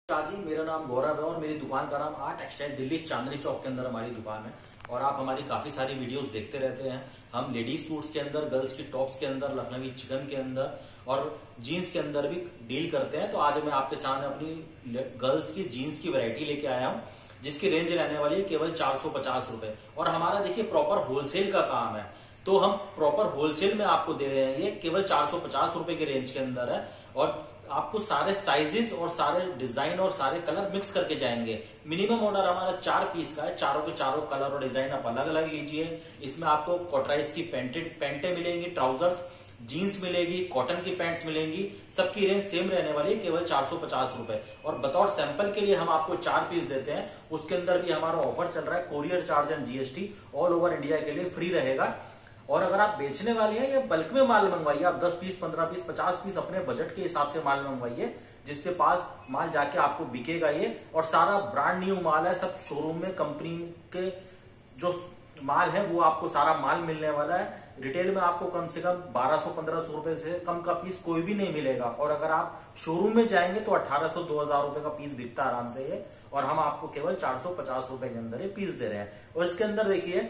जी, मेरा नाम गौरव है और मेरी दुकान का नाम आर्ट टेक्सटाइल दिल्ली चांदनी चौक के अंदर हमारी दुकान है। और आप हमारी काफी सारी वीडियोस देखते रहते हैं। हम लेडीज सूट्स के अंदर, गर्ल्स की टॉप्स के अंदर, लखनवी चिकन के अंदर और जीन्स के अंदर भी डील करते हैं। तो आज मैं आपके सामने अपनी गर्ल्स की जीन्स की वैरायटी लेके आया हूँ, जिसकी रेंज रहने वाली है केवल 450 रुपए। और हमारा देखिए प्रॉपर होलसेल का काम है, तो हम प्रॉपर होलसेल में आपको दे रहे हैं। ये केवल 450 रुपए के रेंज के अंदर है और आपको सारे साइजेस और सारे डिजाइन और सारे कलर मिक्स करके जाएंगे। मिनिमम ऑर्डर हमारा 4 पीस का है। चारों के चारों कलर और डिजाइन आप अलग अलग लीजिए। इसमें आपको कॉटराइज की पैंटें मिलेंगी, ट्राउजर्स, जीन्स मिलेगी, कॉटन की पैंट्स मिलेंगी। सबकी रेंज सेम रहने वाली है, केवल 450 रुपए। और बतौर सैंपल के लिए हम आपको 4 पीस देते हैं। उसके अंदर भी हमारा ऑफर चल रहा है। Courier charge and GST all over India के लिए फ्री रहेगा। और अगर आप बेचने वाले हैं या बल्क में माल मंगवाइए, आप 10 पीस, 15 पीस, 50 पीस अपने बजट के हिसाब से माल मंगवाइए, जिससे पास माल जाके आपको बिकेगा ये। और सारा ब्रांड न्यू माल है, सब शोरूम में कंपनी के जो माल है वो आपको सारा माल मिलने वाला है। रिटेल में आपको कम से कम 1200-1500 रुपए से कम का पीस कोई भी नहीं मिलेगा। और अगर आप शोरूम में जाएंगे तो 1800-2000 रुपए का पीस बिकता है आराम से ये। और हम आपको केवल 450 रुपए के अंदर ये पीस दे रहे हैं। और इसके अंदर देखिए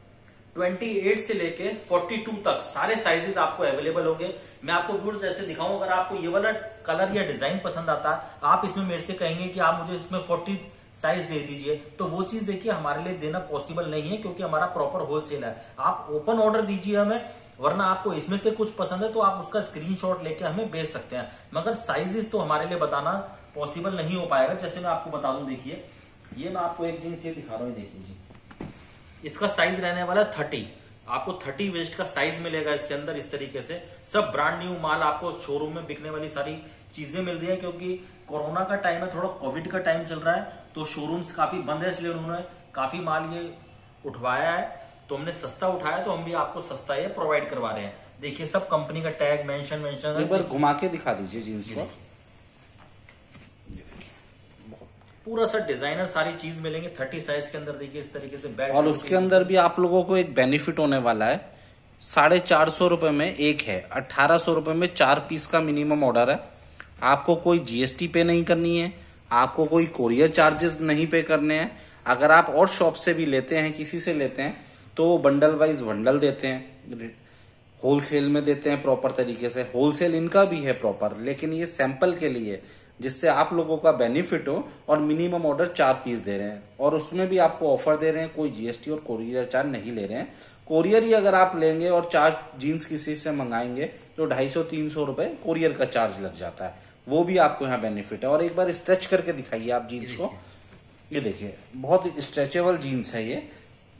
28 से लेके 42 तक सारे साइजेस आपको अवेलेबल होंगे। मैं आपको व्यूअर्स जैसे दिखाऊं, अगर आपको ये वाला कलर या डिजाइन पसंद आता है, आप इसमें मेरे से कहेंगे कि आप मुझे इसमें 40 साइज दे दीजिए, तो वो चीज देखिए हमारे लिए देना पॉसिबल नहीं है, क्योंकि हमारा प्रॉपर होलसेल है। आप ओपन ऑर्डर दीजिए हमें, वरना आपको इसमें से कुछ पसंद है तो आप उसका स्क्रीनशॉट लेके हमें भेज सकते हैं। मगर साइजेस तो हमारे लिए बताना पॉसिबल नहीं हो पाएगा। जैसे मैं आपको बता दूं, देखिए ये मैं आपको एक जीन्स ये दिखा रहा हूँ, देखिए जी, इसका साइज रहने वाला 30। आपको 30 वेस्ट का साइज मिलेगा इसके अंदर। इस तरीके से सब ब्रांड न्यू माल आपको शोरूम में बिकने वाली सारी चीजें मिल रही है। क्योंकि कोरोना का टाइम है, थोड़ा कोविड का टाइम चल रहा है, तो शोरूम्स काफी बंद है, इसलिए उन्होंने काफी माल ये उठवाया है। तो हमने सस्ता उठाया, तो हम भी आपको सस्ता ये प्रोवाइड करवा रहे हैं। देखिए सब कंपनी का टैग मेंशन एक बार घुमा के दिखा दीजिए जीन्स को। पूरा सा डिजाइनर सारी चीज मिलेंगे 30 साइज के अंदर। देखिए इस तरीके से बैग, और उसके अंदर भी आप लोगों को एक बेनिफिट होने वाला है। 450 रुपए में एक है, 1800 रुपए में 4 पीस का मिनिमम ऑर्डर है। आपको कोई जीएसटी पे नहीं करनी है, आपको कोई कोरियर चार्जेस नहीं पे करने हैं। अगर आप और शॉप से भी लेते हैं, किसी से लेते हैं, तो वो बंडल वाइज बंडल देते हैं, होलसेल में देते हैं प्रॉपर तरीके से। होलसेल इनका भी है प्रॉपर, लेकिन ये सैंपल के लिए, जिससे आप लोगों का बेनिफिट हो। और मिनिमम ऑर्डर 4 पीस दे रहे हैं, और उसमें भी आपको ऑफर दे रहे हैं, कोई जीएसटी और कोरियर चार्ज नहीं ले रहे हैं। कोरियर ही अगर आप लेंगे और 4 जीन्स किसी से मंगाएंगे तो 250-300 रुपए कोरियर का चार्ज लग जाता है। वो भी आपको यहाँ बेनिफिट है। और एक बार स्ट्रेच करके दिखाइए आप जीन्स को। ये देखिए बहुत स्ट्रेचेबल जीन्स है ये।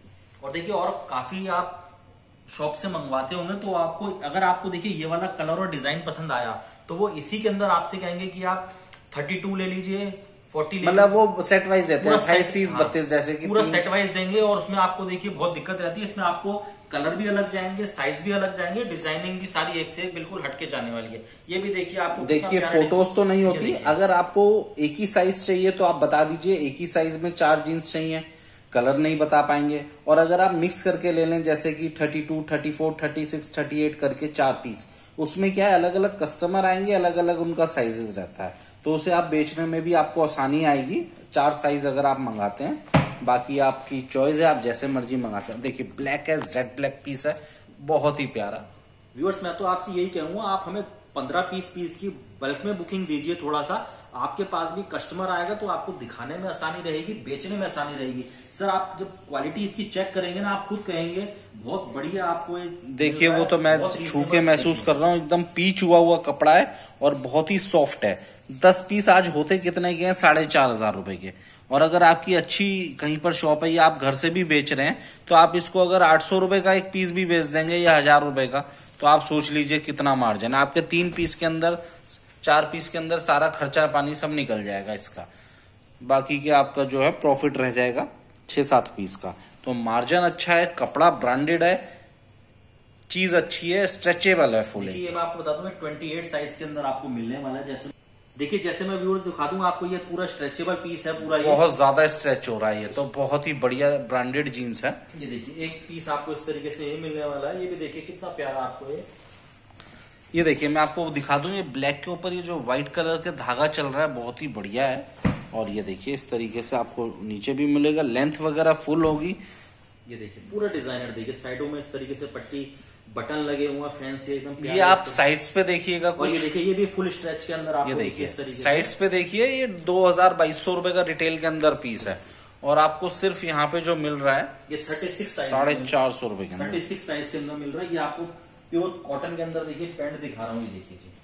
और देखिए और काफी आप शॉप से मंगवाते होंगे, तो आपको अगर आपको देखिए ये वाला कलर और डिजाइन पसंद आया, तो वो इसी के अंदर आपसे कहेंगे कि आप 32 ले लीजिए, 40 ले, मतलब वो सेट वाइज देते हैं, 28, 30, 32 जैसे कि पूरा सेट वाइज देंगे। और उसमें आपको देखिए बहुत दिक्कत रहती है, इसमें आपको कलर भी अलग जाएंगे, साइज भी अलग जाएंगे, डिजाइनिंग भी सारी एक से एक बिल्कुल हटके जाने वाली है। ये भी देखिए आपको, देखिए फोटोज तो नहीं होती। अगर आपको एक ही साइज चाहिए तो आप बता दीजिए, एक ही साइज में 4 जीन्स चाहिए, कलर नहीं बता पाएंगे। और अगर आप मिक्स करके ले लें, जैसे कि 32, 34, 36, 38 करके 4 पीस, उसमें क्या है, अलग अलग कस्टमर आएंगे, अलग अलग उनका साइजेस रहता है, तो उसे आप बेचने में भी आपको आसानी आएगी। 4 साइज अगर आप मंगाते हैं, बाकी आपकी चॉइस है, आप जैसे मर्जी मंगा सकते हैं। देखिए ब्लैक है, जेड ब्लैक पीस है, बहुत ही प्यारा। व्यूअर्स मैं तो आपसे यही कहूंगा, आप हमें 15 पीस की बल्क में बुकिंग दीजिए। थोड़ा सा आपके पास भी कस्टमर आएगा, तो आपको दिखाने में आसानी रहेगी, बेचने में आसानी रहेगी। सर आप जब क्वालिटी इसकी चेक करेंगे ना, आप खुद कहेंगे बहुत बढ़िया आपको। देखिए वो तो मैं छू के महसूस कर रहा हूँ, एकदम पीच हुआ कपड़ा है और बहुत ही सॉफ्ट है। 10 पीस आज होते कितने के हैं? 4500 रुपए के। और अगर आपकी अच्छी कहीं पर शॉप है या आप घर से भी बेच रहे हैं, तो आप इसको अगर 800 रुपए का एक पीस भी बेच देंगे या 1000 रुपए का, तो आप सोच लीजिए कितना मार्जिन है आपके। 3 पीस के अंदर, 4 पीस के अंदर सारा खर्चा पानी सब निकल जाएगा इसका। बाकी के आपका जो है प्रॉफिट रह जाएगा 6-7 पीस का। तो मार्जिन अच्छा है, कपड़ा ब्रांडेड है, चीज अच्छी है, स्ट्रेचेबल है फुल। ये मैं आपको बता दूं 28 साइज के अंदर आपको मिलने वाला है। जैसे देखिए, जैसे मैं व्यूअर्स दिखा दूंगा आपको, ये पूरा स्ट्रेचेबल पीस है पूरा। बहुत ज्यादा स्ट्रेच हो रहा है ये तो, बहुत ही बढ़िया ब्रांडेड जीन्स है। ये देखिए एक पीस आपको इस तरीके से ये मिलने वाला है। ये भी देखिए कितना प्यारा आपको ये ये देखिए मैं आपको दिखा दूं, ये ब्लैक के ऊपर ये जो व्हाइट कलर का धागा चल रहा है बहुत ही बढ़िया है। और ये देखिए इस तरीके से आपको नीचे भी मिलेगा, लेंथ वगैरह फुल होगी। ये देखिए पूरा डिजाइनर, देखिए साइडों में इस तरीके से पट्टी बटन लगे हुए फैंसी एकदम। ये आप साइड्स पे देखिएगा और ये देखिए ये भी फुल स्ट्रेच के अंदर आपको ये देखिए साइड्स पे देखिए, ये 2200 रुपए का रिटेल के अंदर पीस है और आपको सिर्फ यहाँ पे जो मिल रहा है ये 36 साइज 450 रुपए के अंदर, 36 साइज के अंदर मिल रहा है। ये आपको प्योर कॉटन के अंदर देखिए पैंट दिखा रहा हूँ, ये देखिए जी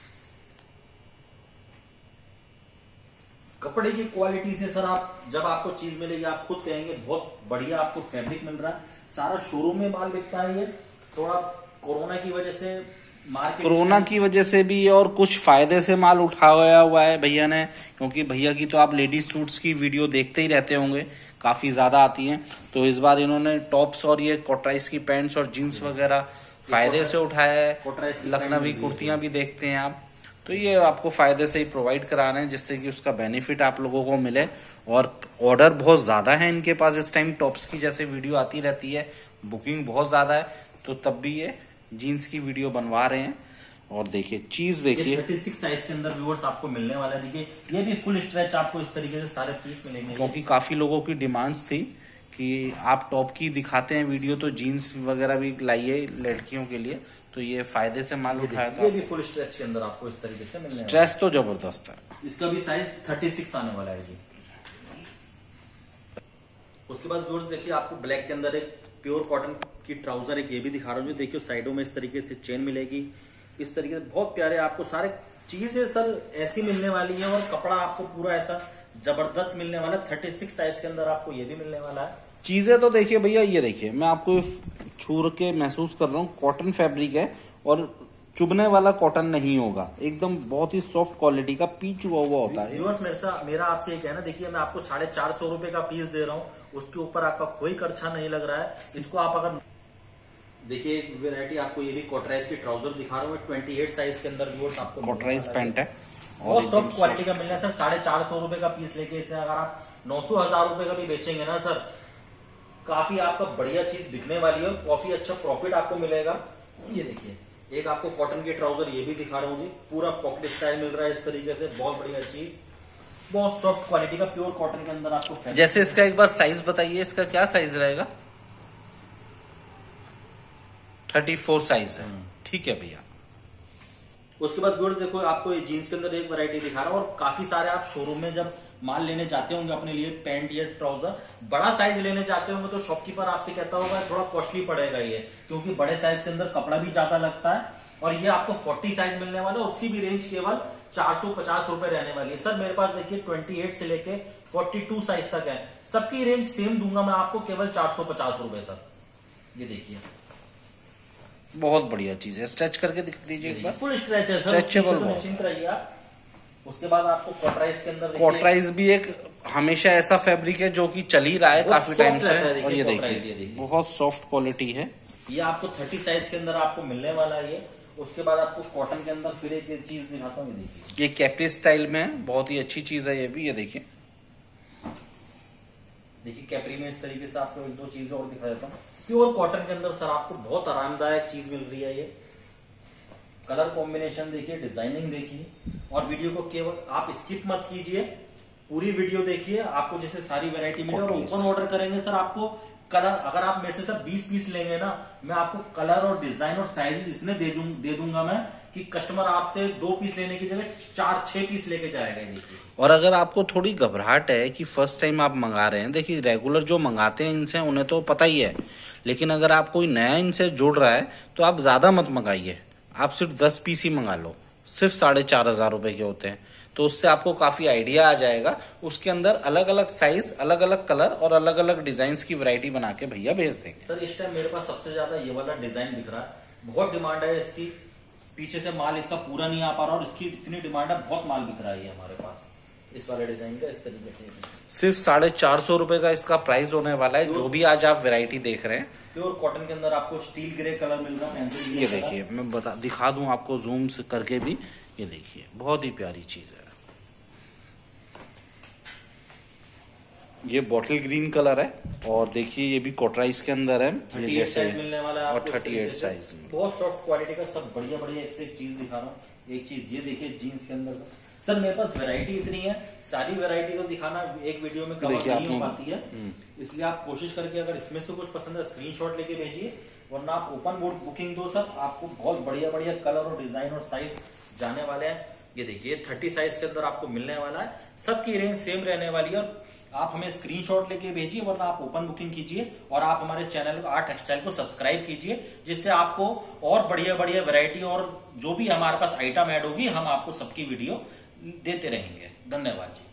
कपड़े की क्वालिटी से सर आप जब आपको चीज मिलेगी आप खुद कहेंगे बहुत बढ़िया आपको फैब्रिक मिल रहा है। सारा शोरूम में माल बिकता है। ये थोड़ा कोरोना की वजह से मार्केट, कोरोना की वजह से भी और कुछ फायदे से माल उठाया हुआ है भैया ने, क्योंकि भैया की तो आप लेडीज सूट्स की वीडियो देखते ही रहते होंगे, काफी ज्यादा आती हैं। तो इस बार इन्होंने टॉप्स और ये कॉटराइज की पैंट्स और जीन्स वगैरह फायदे से उठाया है। लखनवी कुर्तियां भी देखते हैं आप, तो ये आपको फायदे से ही प्रोवाइड करा रहे हैं जिससे कि उसका बेनिफिट आप लोगों को मिले। और ऑर्डर बहुत ज्यादा है इनके पास इस टाइम, टॉप्स की जैसे वीडियो आती रहती है, बुकिंग बहुत ज्यादा है, तो तब भी ये जीन्स की वीडियो बनवा रहे हैं। और देखिए चीज देखिए 36 साइज के अंदर व्यूअर्स आपको मिलने वाला है। देखिए ये भी फुल स्ट्रेच आपको इस तरीके से सारे पीस मिलेंगे, क्योंकि काफी लोगों की डिमांड्स थी कि आप टॉप की दिखाते हैं वीडियो तो जीन्स वगैरह भी लाइए लड़कियों के लिए, तो ये फायदे से माल उठाया था। ये भी फुल स्ट्रेच के अंदर आपको इस तरीके से मिलने स्ट्रेच तो जबरदस्त है। इसका भी साइज 36 आने वाला है जी। उसके बाद व्यूअर्स देखिए आपको ब्लैक के अंदर एक प्योर कॉटन की ट्राउजर एक ये भी दिखा रहा हूँ। देखिए साइडों में इस तरीके से चेन मिलेगी, इस तरीके से बहुत प्यारे आपको सारे चीजें सर ऐसी मिलने वाली है। और कपड़ा आपको पूरा ऐसा जबरदस्त मिलने वाला है। 36 साइज के अंदर आपको ये भी मिलने वाला है। चीजें तो देखिए भैया, ये देखिए मैं आपको छू के महसूस कर रहा हूँ, कॉटन फैब्रिक है और चुभने वाला कॉटन नहीं होगा, एकदम बहुत ही सॉफ्ट क्वालिटी का पीच हुआ होता है। व्यूअर्स मेरा आपसे ये कहना, देखिए मैं आपको 450 रुपए का पीस दे रहा हूँ, उसके ऊपर आपका कोई खर्चा नहीं लग रहा है। इसको आप अगर देखिए एक वेरायटी आपको ये भी कॉटराइज की ट्राउजर दिखा रहा हूँ 28 साइज के अंदर व्यूअर्स आपको कॉटराइज पैंट है और सॉफ्ट क्वालिटी का मिलना है सर। 450 रुपए का पीस लेके इसे अगर आप 900-1000 रुपए का भी बेचेंगे ना सर, काफी आपका बढ़िया चीज बिकने वाली है, काफी अच्छा प्रॉफिट आपको मिलेगा। ये देखिए एक आपको कॉटन के ट्राउजर ये भी दिखा रहा हूँ जी, पूरा पॉकेट स्टाइल मिल रहा है इस तरीके से, बहुत बढ़िया चीज, बहुत सॉफ्ट क्वालिटी का प्योर कॉटन के अंदर आपको। जैसे इसका एक बार साइज बताइए, इसका क्या साइज रहेगा? 34 साइज है, ठीक है भैया। उसके बाद व्यूअर्स देखो आपको ये जीन्स के अंदर एक वैरायटी दिखा रहा हूँ। और काफी सारे आप शोरूम में जब माल लेने जाते होंगे अपने लिए पैंट या ट्राउजर, बड़ा साइज लेने जाते होंगे तो शॉपकीपर आपसे कहता होगा थोड़ा कॉस्टली पड़ेगा ये, क्योंकि बड़े साइज के अंदर कपड़ा भी ज्यादा लगता है। और ये आपको 40 साइज मिलने वाला है, उसकी भी रेंज केवल 450 रुपए रहने वाली है। सर मेरे पास देखिए 28 से लेके 42 साइज तक है, सबकी रेंज सेम दूंगा मैं आपको, केवल 450 रुपए सर। ये देखिए बहुत बढ़िया चीज है, स्ट्रेच करके दिखा दीजिए एक बार। फुल स्ट्रेच है, स्ट्रेचेबल तो निश्चिंत रहिए आप। उसके बाद आपको कॉटराइज के अंदर कॉटराइज भी एक हमेशा ऐसा फैब्रिक है जो कि चल ही रहा है काफी टाइम से। और ये देखिए बहुत सॉफ्ट क्वालिटी है। ये आपको 30 साइज के अंदर आपको मिलने वाला है ये। उसके बाद आपको कॉटन के अंदर फिर एक चीज दिखाता हूँ, देखिए ये कैपरी स्टाइल में है, बहुत ही अच्छी चीज है ये भी। ये देखिए कैपरी में इस तरीके से आपको एक दो चीजें और दिखा देता हूँ। प्योर कॉटन के अंदर सर आपको बहुत आरामदायक चीज मिल रही है। ये कलर कॉम्बिनेशन देखिए, डिजाइनिंग देखिए, और वीडियो को केवल आप स्किप मत कीजिए, पूरी वीडियो देखिए, आपको जैसे सारी वैरायटी मिले। और ओपन ऑर्डर करेंगे सर आपको कलर, अगर आप मेरे से सर 20 पीस लेंगे ना, मैं आपको कलर और डिजाइन और साइजेस इतने दे दूंगा मैं कि कस्टमर आपसे 2 पीस लेने की जगह 4-6 पीस लेके जाएगा। देखिए और अगर आपको थोड़ी घबराहट है कि फर्स्ट टाइम आप मंगा रहे हैं, देखिए रेगुलर जो मंगाते हैं इनसे उन्हें तो पता ही है, लेकिन अगर आप कोई नया इनसे जुड़ रहा है तो आप ज्यादा मत मंगाइए, आप सिर्फ 10 पीस ही मंगा लो, सिर्फ 4500 रुपए के होते हैं, तो उससे आपको काफी आइडिया आ जाएगा। उसके अंदर अलग अलग साइज, अलग अलग कलर और अलग अलग डिजाइन की वैरायटी बना के भैया भेज देंगे। सर इस टाइम मेरे पास सबसे ज्यादा ये वाला डिजाइन दिख रहा है, बहुत डिमांड है इसकी, पीछे से माल इसका पूरा नहीं आ पा रहा और इसकी इतनी डिमांड है, बहुत माल बिक रहा है हमारे पास इस वाले डिजाइन का। इस तरीके से सिर्फ 450 रुपए का इसका प्राइस होने वाला है, जो भी आज आप वैरायटी देख रहे हैं। प्योर कॉटन के अंदर आपको स्टील ग्रे कलर मिल रहा है। ये देखिए मैं दिखा दूं आपको जूम से करके भी, ये देखिए बहुत ही प्यारी चीज है। ये बॉटल ग्रीन कलर है और देखिए ये भी कोटराइज के अंदर है, 38 साइज मिलने वाला है और आपको। 38 साइज में बहुत सॉफ्ट क्वालिटी का, सब बढ़िया बढ़िया। एक से एक चीज दिखा रहा हूँ। एक चीज ये देखिए जीन्स के अंदर सर मेरे पास वैरायटी इतनी है, सारी वैरायटी तो दिखाना एक वीडियो में कवर नहीं हो पाती है, इसलिए आप कोशिश करके अगर इसमें से कुछ पसंद है स्क्रीनशॉट लेके भेजिए, वरना आप ओपन बोर्ड बुकिंग दो सर, आपको बहुत बढ़िया बढ़िया कलर और डिजाइन और साइज जाने वाले हैं। ये देखिए 30 साइज के अंदर आपको मिलने वाला है, सबकी रेंज सेम रहने वाली है। और आप हमें स्क्रीनशॉट लेके भेजिए, वरना आप ओपन बुकिंग कीजिए और आप हमारे चैनल आर्ट टेक्सटाइल को सब्सक्राइब कीजिए, जिससे आपको और बढ़िया बढ़िया वैरायटी और जो भी हमारे पास आइटम ऐड होगी हम आपको सबकी वीडियो देते रहेंगे। धन्यवाद जी।